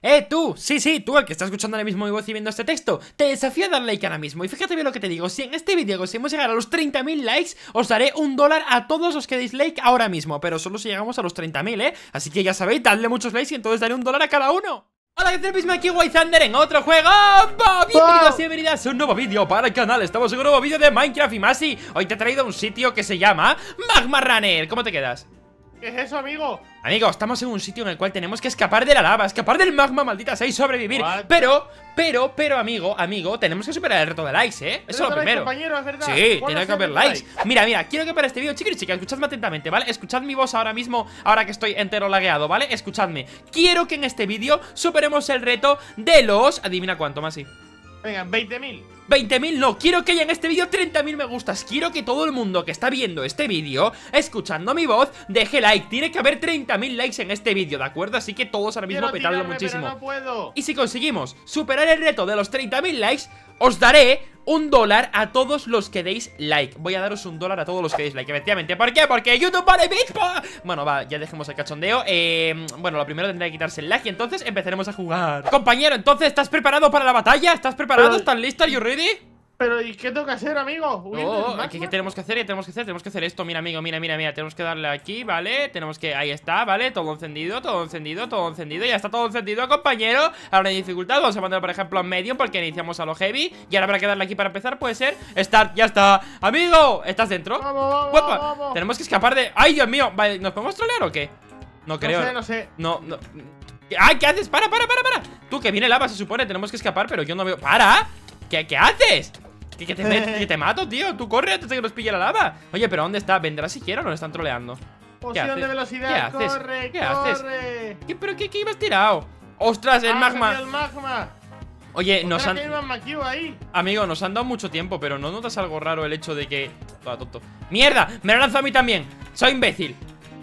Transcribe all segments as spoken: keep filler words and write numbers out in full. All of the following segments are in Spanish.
Eh, tú, sí, sí, tú, el que está escuchando ahora mismo mi voz y viendo este texto, te desafío a dar like ahora mismo. Y fíjate bien lo que te digo, si en este vídeo conseguimos llegar a los treinta mil likes, os daré un dólar a todos los que deis like ahora mismo. Pero solo si llegamos a los treinta mil, eh. Así que ya sabéis, dadle muchos likes y entonces daré un dólar a cada uno. Hola, ¿qué tal? Aquí Waythander en otro juego. Bienvenidos y bienvenidas a un nuevo vídeo para el canal. Estamos en un nuevo vídeo de Minecraft y más. Y hoy te he traído a un sitio que se llama Magma Runner. ¿Cómo te quedas? ¿Qué es eso, amigo? Amigo, estamos en un sitio en el cual tenemos que escapar de la lava, escapar del magma, maldita sea, y sobrevivir. What? Pero, pero, pero, amigo, amigo, tenemos que superar el reto de likes, ¿eh? Eso es lo primero. Compañero, es verdad. Sí, tiene que haber likes. Mira, mira, quiero que para este vídeo, chicos y chicas, escuchadme atentamente, ¿vale? Escuchad mi voz ahora mismo, ahora que estoy entero lagueado, ¿vale? Escuchadme. Quiero que en este vídeo superemos el reto de los... Adivina cuánto, más sí. Venga, veinte mil. veinte mil no, quiero que haya en este vídeo treinta mil me gustas. Quiero que todo el mundo que está viendo este vídeo, escuchando mi voz, deje like. Tiene que haber treinta mil likes en este vídeo, ¿de acuerdo? Así que todos ahora mismo petadlo muchísimo. No puedo. Y si conseguimos superar el reto de los treinta mil likes, os daré un dólar a todos los que deis like. Voy a daros un dólar a todos los que deis like, efectivamente. ¿Por qué? Porque YouTube vale bitpo. Bueno, va, ya dejemos el cachondeo. eh, Bueno, lo primero tendrá que quitarse el like y entonces empezaremos a jugar. Compañero, entonces, ¿estás preparado para la batalla? ¿Estás preparado? Pero... ¿Estás listo? ¿Are you ready? Pero, ¿y qué tengo que hacer, amigo? Oh, ¿qué, ¿qué tenemos que hacer? ¿Qué tenemos que hacer? Tenemos que hacer esto, mira, amigo, mira, mira, mira. Tenemos que darle aquí, ¿vale? Tenemos que, ahí está, ¿vale? Todo encendido, todo encendido, todo encendido. Ya está todo encendido, compañero. Ahora hay dificultad, vamos a mandar, por ejemplo, en medium, porque iniciamos a lo heavy. Y ahora habrá que darle aquí para empezar, puede ser Start, ya está. Amigo, ¿estás dentro? Vamos, vamos, vamos. Tenemos que escapar de... ¡Ay, Dios mío! Vale, ¿nos podemos trolear o qué? No creo. No sé, no sé. No, no. ¡Ay, qué haces! ¡Para, para, para, para! Tú, que viene lava, se supone, tenemos que escapar, pero yo no veo... ¡Para! ¿Qué, qué haces? Que, que, te, que te mato, tío. Tú corre antes de que nos pille la lava. Oye, pero ¿dónde está? ¿Vendrá siquiera o nos están troleando? Poción de velocidad. ¿Qué haces? Corre, ¿Qué corre. haces? ¿Qué, ¿Pero qué, qué ibas tirado? ¡Ostras, el ah, magma! el magma! Oye, nos han... Ahí. Amigo, nos han dado mucho tiempo, pero ¿no notas algo raro el hecho de que... Toda tonto. ¡Mierda! ¡Me lo lanzó a mí también! ¡Soy imbécil!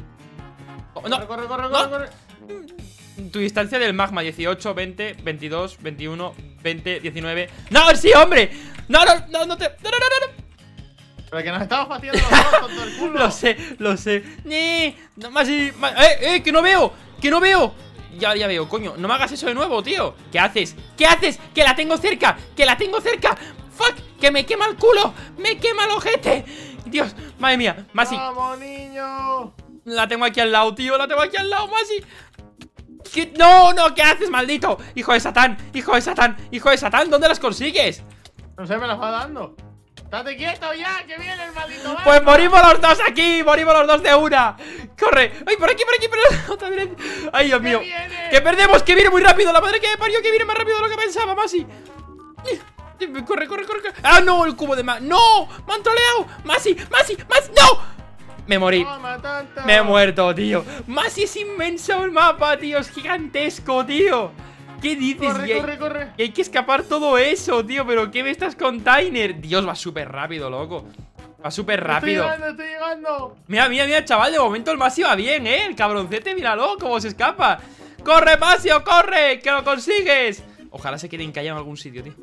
Oh, no, corre, corre, corre, no. corre, corre. Tu distancia del magma, dieciocho, veinte, veintidós, veintiuno, veinte, diecinueve. ¡No, sí, hombre! ¡No, no, no, no te... ¡No, no, no, no! Pero que nos estamos pateando los dos con todo el culo. Lo sé, lo sé. ¡Nee! No, más y... Más... ¡Eh, eh! ¡Que no veo! ¡Que no veo! Ya, ya veo, coño. No me hagas eso de nuevo, tío. ¿Qué haces? ¿Qué haces? ¡Que la tengo cerca! ¡Que la tengo cerca! ¡Fuck! ¡Que me quema el culo! ¡Me quema el ojete! Dios, madre mía. Masi. ¡Vamos, niño! La tengo aquí al lado, tío. La tengo aquí al lado, Masi. ¿Qué? No, no, ¿qué haces, maldito? Hijo de Satán, hijo de Satán, hijo de Satán, ¿dónde las consigues? No sé, me las va dando. ¡Estate quieto ya! ¡Que viene el maldito magma! Pues morimos los dos aquí, morimos los dos de una. ¡Corre! ¡Ay, por aquí, por aquí, por otra vez! ¡Ay, Dios mío! ¡Que perdemos! ¡Que viene muy rápido! ¡La madre que me parió! ¡Que viene más rápido de lo que pensaba, Masi! ¡Corre, corre, corre! ¡Ah, no! ¡El cubo de más! ¡No! ¡Me han troleado! ¡Masi! ¡Masi! ¡Masi! ¡No! Me morí. Me he muerto, tío. Masi es inmenso el mapa, tío. Es gigantesco, tío. ¿Qué dices? Corre, corre, corre. Que hay que escapar todo eso, tío. Pero ¿qué me estás container? Dios, va súper rápido, loco. Va súper rápido. Estoy llegando, estoy llegando. Mira, mira, mira, chaval. De momento el Masi va bien, ¿eh? El cabroncete, míralo, cómo se escapa. ¡Corre, Masio, corre! ¡Que lo consigues! Ojalá se quede encallado en algún sitio, tío.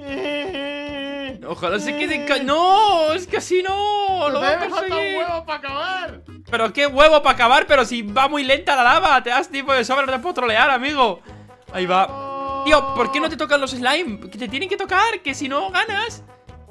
Ojalá se quede encallado. ¡No! Es que así no. Lo me falta un huevo para acabar. Pero qué huevo para acabar. Pero si va muy lenta la lava. Te das tiempo de sobra. No te puedo trolear, amigo. Ahí va. Tío, ¿por qué no te tocan los slime? Que te tienen que tocar. Que si no ganas.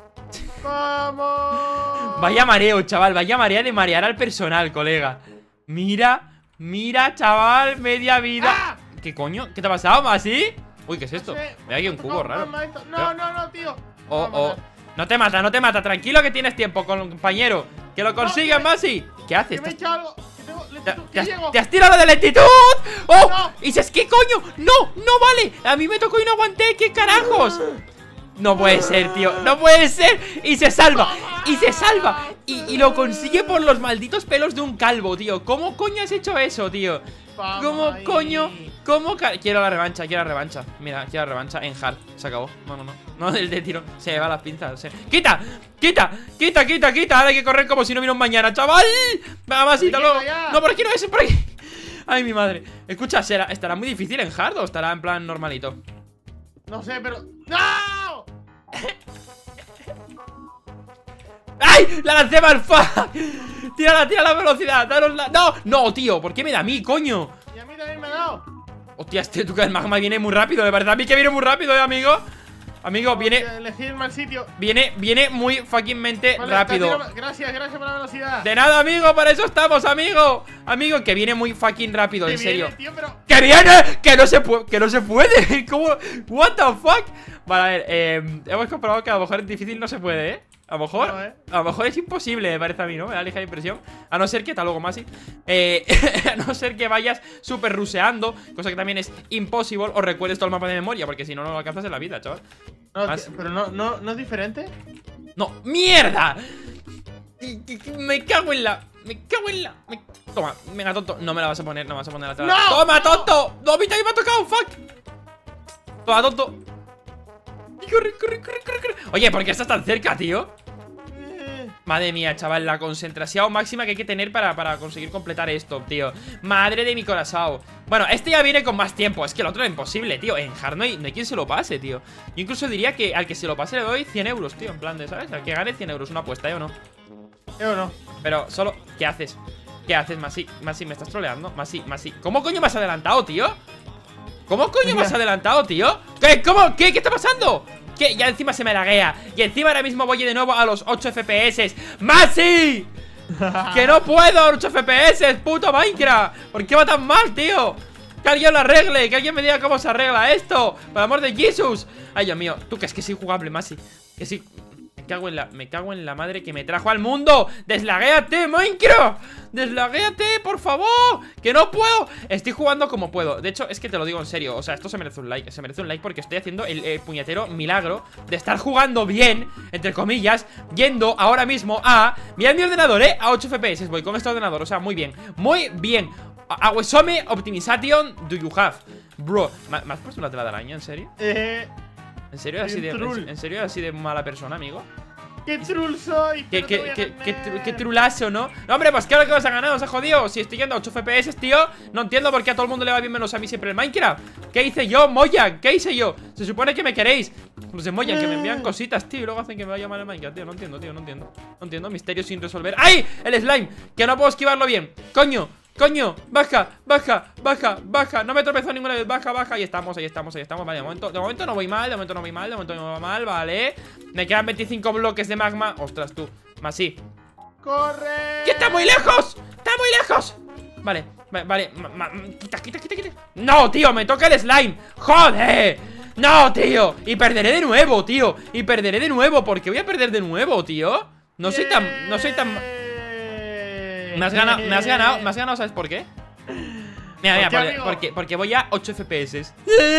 Vamos. Vaya mareo, chaval. Vaya marea de marear al personal, colega. Mira, mira, chaval. Media vida. ¡Ah! ¿Qué coño? ¿Qué te ha pasado, Masi? Uy, ¿qué es esto? No sé, me da aquí un cubo raro. No, no, no, tío. Oh, oh. No te mata, no te mata. Tranquilo que tienes tiempo, compañero. Que lo consigues, no, Masi. ¿Qué haces? Que me he hecho algo. Que tengo lentitud. ¿Te, ¿Qué has, ¿Te has tirado de lentitud? ¡Oh! No. ¿Y dices qué coño? No, no vale. A mí me tocó y no aguanté. ¿Qué carajos? No puede ser, tío. No puede ser. Y se salva. Y se salva. Y, y lo consigue por los malditos pelos de un calvo, tío. ¿Cómo coño has hecho eso, tío? ¿Cómo coño? ¿Cómo? Quiero la revancha, quiero la revancha. Mira, quiero la revancha en hard. Se acabó. No, no, no. No, el de tiro. Se me va las pinzas. Se... ¡Quita! ¡Quita! ¡Quita, quita, quita! Ahora hay que correr como si no hubiera un mañana, chaval. Venga, Masita, luego. No, por aquí no es, por aquí. Ay, mi madre. Escucha, ¿será, ¿estará muy difícil en hard o estará en plan normalito? No sé, pero... ¡No! ¡Ay! ¡La lancé mal! ¡Fuck! Tírala, tira la velocidad. Daros la... ¡No! ¡No, tío! ¿Por qué me da a mí, coño? Y a mí también me ha dado. Hostia, este Tuca del Magma viene muy rápido. De verdad a mí que viene muy rápido, eh, amigo. Amigo, viene... Elegir mal sitio. Viene, viene muy fuckingmente vale, rápido. Gracias, gracias por la velocidad. De nada, amigo, para eso estamos, amigo. Amigo, que viene muy fucking rápido, que en serio. viene, tío, pero... ¡Que viene! ¡Que no se puede! ¡Que no se puede! ¿Cómo? ¿What the fuck? Vale, a ver, eh, hemos comprobado que a lo mejor es difícil, no se puede, ¿eh? A lo mejor, no, ¿eh? a lo mejor es imposible, me parece a mí, ¿no? Me da ligera impresión. A no ser que, tal luego más, eh, a no ser que vayas súper ruseando, cosa que también es imposible, o recuerdes todo el mapa de memoria, porque si no, no lo alcanzas en la vida, chaval. No, Más... pero no, no, no es diferente. ¡No! ¡Mierda! Me cago en la... Me cago en la... Me... Toma, venga, tonto. No me la vas a poner, no me vas a poner atrás. ¡No! ¡Toma, tonto! ¡No, a mí también me ha tocado! ¡Fuck! Toma, tonto. Corre, corre, corre, corre, corre. Oye, ¿por qué estás tan cerca, tío? Madre mía, chaval, la concentración máxima que hay que tener para, para conseguir completar esto, tío. Madre de mi corazón. Bueno, este ya viene con más tiempo. Es que el otro es imposible, tío. En Hard no hay, no hay quien se lo pase, tío. Yo incluso diría que al que se lo pase le doy cien euros, tío. En plan de, ¿sabes? Al que gane cien euros, una apuesta, ¿eh o no? ¿Eh o no? Pero solo, ¿qué haces? ¿Qué haces, Masi? Masi, ¿me estás troleando? Masi, Masi, ¿cómo coño me has adelantado, tío? ¿Cómo coño me has adelantado, tío? ¿Qué? ¿Cómo? ¿Qué? ¿Qué está pasando? ¿Qué? Ya encima se me laguea. Y encima ahora mismo voy de nuevo a los ocho F P S. ¡Masi! ¡Que no puedo! ¡ocho F P S! ¡Puto Minecraft! ¿Por qué va tan mal, tío? ¡Que alguien lo arregle! ¡Que alguien me diga cómo se arregla esto! ¡Por el amor de Jesús! Ay, Dios mío. Tú, que es que es injugable, Masi. Que sí... Me cago en la, me cago en la madre que me trajo al mundo. ¡Deslaguéate, Minecraft! ¡Deslaguéate, por favor! ¡Que no puedo! Estoy jugando como puedo. De hecho, es que te lo digo en serio. O sea, esto se merece un like. Se merece un like porque estoy haciendo el, el puñetero milagro de estar jugando bien, entre comillas, yendo ahora mismo a... Mira mi ordenador, ¿eh? A ocho F P S voy con este ordenador. O sea, muy bien. Muy bien. Awesome Optimization do you have? Bro, ¿me has puesto una tela de araña? ¿En serio? Eh... ¿En serio así de, en, en serio así de mala persona, amigo? ¡Qué trul soy! ¿Qué, qué, qué, qué, tru, qué trulazo, ¿no? No, hombre, pues claro que vas a ganar, os ha jodido. Si estoy yendo a ocho F P S, tío, no entiendo por qué a todo el mundo le va bien menos a mí siempre el Minecraft. ¿Qué hice yo, Mojang? ¿Qué hice yo? Se supone que me queréis. Los de Mojang que me envían cositas, tío, y luego hacen que me vaya mal el Minecraft, tío. No entiendo, tío, no entiendo. No entiendo, misterio sin resolver. ¡Ay! El slime, que no puedo esquivarlo bien. ¡Coño! ¡Coño! ¡Baja! ¡Baja! ¡Baja! ¡Baja! No me tropezó ninguna vez. ¡Baja! ¡Baja! Ahí estamos, ahí estamos, ahí estamos. Vale, de momento, de momento no voy mal, de momento no voy mal, de momento no voy mal, vale. Me quedan veinticinco bloques de magma. ¡Ostras, tú! Más sí. ¡Corre! ¡Que está muy lejos! ¡Está muy lejos! Vale, vale, vale. Quita, quita, quita, quita. ¡No, tío! ¡Me toca el slime! ¡Joder! ¡No, tío! Y perderé de nuevo, tío. Y perderé de nuevo. ¿Por qué voy a perder de nuevo, tío? No soy tan... No soy tan... Me has ganado, me has ganado, me has ganado, ¿sabes por qué? Mira, mira, ¿Por qué, porque, porque, porque voy a ocho F P S.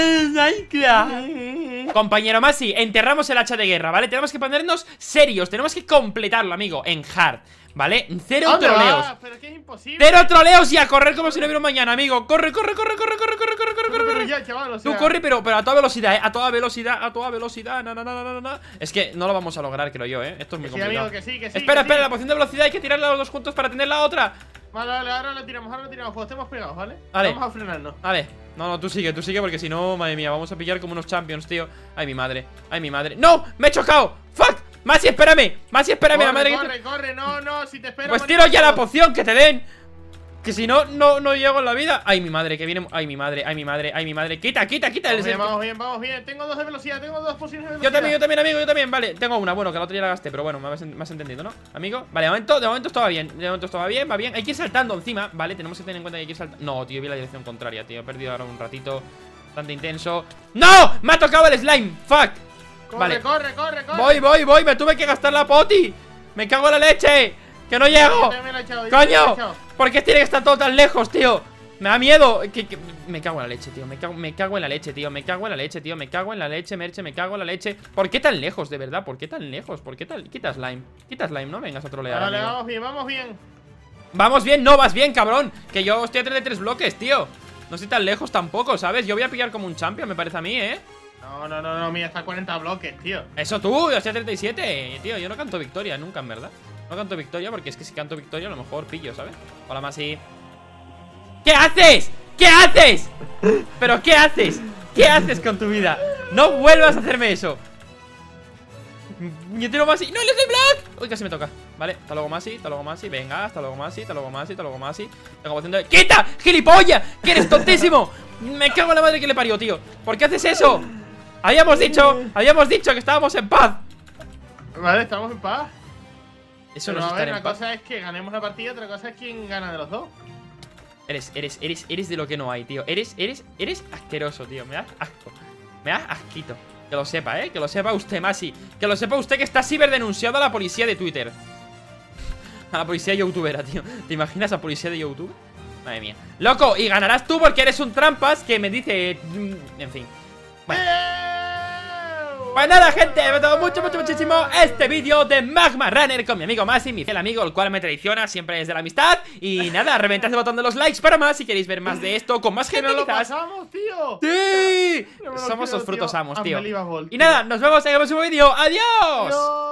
Compañero Masi, enterramos el hacha de guerra, ¿vale? Tenemos que ponernos serios, tenemos que completarlo, amigo, en hard, ¿vale? Cero troleos. Pero que es imposible. Cero troleos y a correr como si no hubiera un mañana, amigo. Corre, corre, corre, corre, corre, corre, corre, corre, corre, corre. Ya, chaval, o sea... Tú corre, pero, pero a toda velocidad, ¿eh? A toda velocidad, a toda velocidad. No, no, no, no, no. Es que no lo vamos a lograr, creo yo, ¿eh? Esto es muy que sí, complicado. amigo, que sí, que sí, espera, que espera, sí. la poción de velocidad hay que tirarla los dos juntos para tener la otra. Vale, vale, ahora la tiramos, ahora la tiramos. Pues estemos pegados, ¿vale? Vale. Vamos a frenarnos. Vale. No, no, tú sigue, tú sigue porque si no, madre mía, vamos a pillar como unos champions, tío. Ay, mi madre, ay, mi madre. ¡No! ¡Me he chocado! ¡Fuck! Masi, espérame, Masi, espérame, corre, la madre corre, que te... corre, no, no, si te espero. Pues tiro ya la poción que te den. Que si no, no, no llego en la vida. Ay, mi madre, que viene. Ay, mi madre, ay, mi madre, ay, mi madre. Quita, quita, quita. Vamos el... bien, vamos bien, vamos bien. Tengo dos de velocidad, tengo dos posiciones de velocidad. Yo también, yo también, amigo, yo también. Vale, tengo una, bueno, que la otra ya la gasté, pero bueno, me has, me has entendido, ¿no? Amigo, vale, de momento, de momento esto va bien. De momento esto va bien, va bien. Hay que ir saltando encima, ¿vale? Tenemos que tener en cuenta que hay que ir saltando. No, tío, vi la dirección contraria, tío. He perdido ahora un ratito bastante intenso. ¡No! ¡Me ha tocado el slime! ¡Fuck! Corre, Vale. corre, corre, corre. Voy, voy, voy, me tuve que gastar la poti. Me cago en la leche. ¡Que no llego! ¡Coño! ¿Por qué tiene que estar todo tan lejos, tío? Me da miedo. Que, que... Me cago en la leche, tío. Me cago, me cago en la leche, tío. Me cago en la leche, tío. Me cago en la leche, Merche. Me cago en la leche. ¿Por qué tan lejos, de verdad? ¿Por qué tan lejos? ¿Por qué tal? Quita slime. Quita slime, no vengas a trolear. Vale, amigo. vamos bien, vamos bien. Vamos bien, no vas bien, cabrón. Que yo estoy a tres de tres bloques, tío. No estoy tan lejos tampoco, ¿sabes? Yo voy a pillar como un champion, me parece a mí, ¿eh? No, no, no, no, mira, está a cuarenta bloques, tío. Eso tú, yo estoy a treinta y siete. Tío, yo no canto victoria nunca, en verdad. No canto victoria porque es que si canto victoria a lo mejor pillo, ¿sabes? Hola, Masi. ¿Qué haces? ¿Qué haces? ¿Pero qué haces? ¿Qué haces con tu vida? No vuelvas a hacerme eso. Puñetero Masi. ¡No, le doy block! Uy, casi me toca. Vale, hasta luego Masi, hasta luego Masi. Venga, hasta luego Masi, hasta luego Masi, hasta luego Masi. Tengo opción de... ¡Quita! ¡Gilipollas! ¡Que eres tontísimo! Me cago en la madre que le parió, tío. ¿Por qué haces eso? Habíamos dicho, habíamos dicho que estábamos en paz. Vale, estamos en paz. Eso Pero no es a ver, estar en una paz. cosa es que ganemos la partida, otra cosa es quién gana de los dos. Eres, eres, eres, eres de lo que no hay, tío. Eres, eres, eres asqueroso, tío. Me das asco. Me das asquito. Que lo sepa, ¿eh? Que lo sepa usted, Masi. Que lo sepa usted que está ciberdenunciado a la policía de Twitter. A la policía youtubera, tío. ¿Te imaginas a policía de YouTube? Madre mía. Loco, y ganarás tú porque eres un trampas que me dice... En fin. Bueno. Pues nada, gente, me ha gustado mucho, mucho, muchísimo este vídeo de Magma Runner con mi amigo Masi, mi fiel amigo, el cual me traiciona siempre desde la amistad. Y nada, reventad el botón de los likes para más si queréis ver más de esto con más ¡Que gente, no lo quizás. pasamos, tío! ¡Sí! No me lo Somos creo, los frutos tío. amos, tío. Unbelievable, Y tío. nada, nos vemos en el próximo vídeo. ¡Adiós! Adiós.